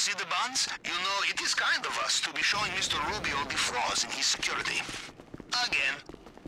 see the bonds? You know, it is kind of us to be showing Mr. Rubio the flaws in his security. Again.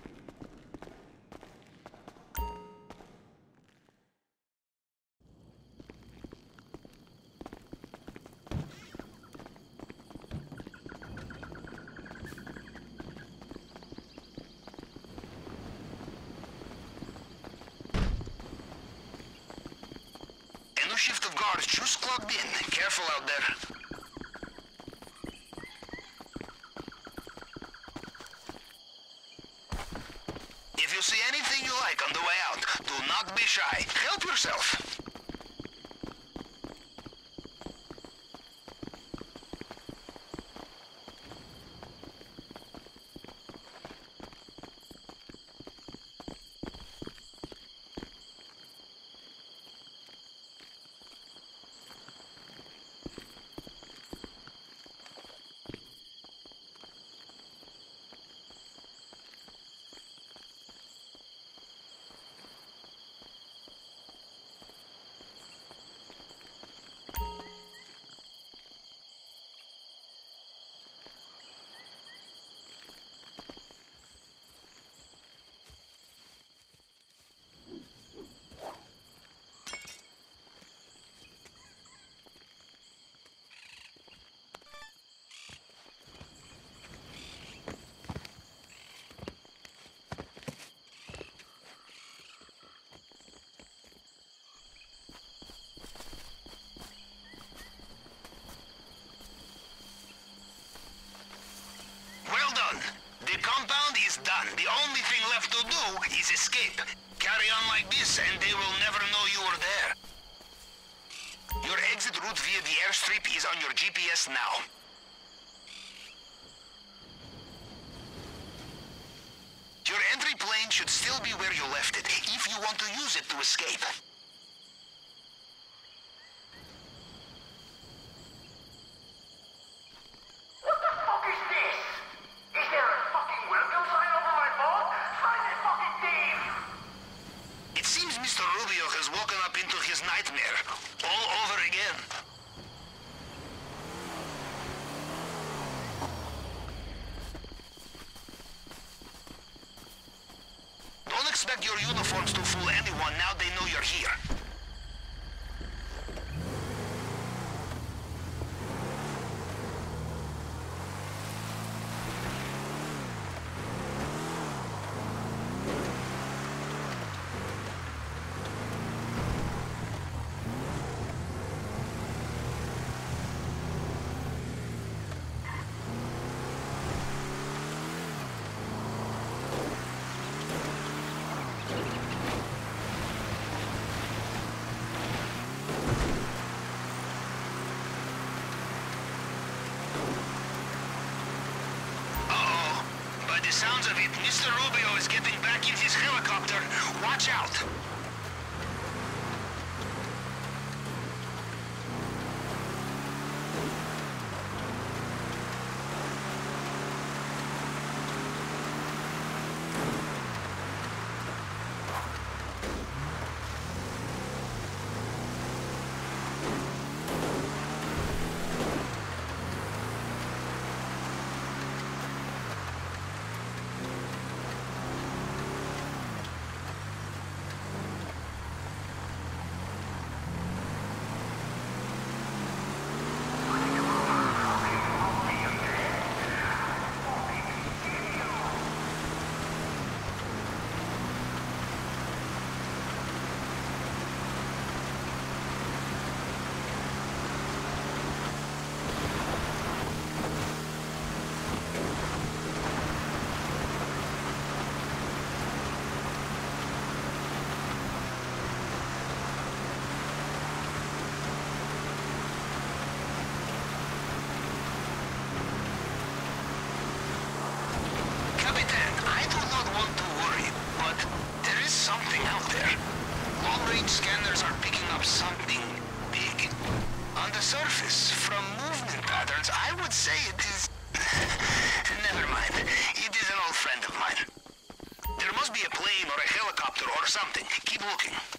A new shift of guards just clocked in. Careful out there. If you see anything you like on the way out, do not be shy. Help yourself. The compound is done. The only thing left to do is escape. Carry on like this and they will never know you were there. Your exit route via the airstrip is on your GPS now. Your entry plane should still be where you left it, if you want to use it to escape. Mr. Rubio has woken up into his nightmare, all over again. Don't expect your uniforms to fool anyone now they know you're here. By the sounds of it, Mr. Rubio is getting back in his helicopter. Watch out! Scanners are picking up something big. On the surface, from movement patterns, I would say it is... Never mind. It is an old friend of mine. There must be a plane or a helicopter or something. Keep looking.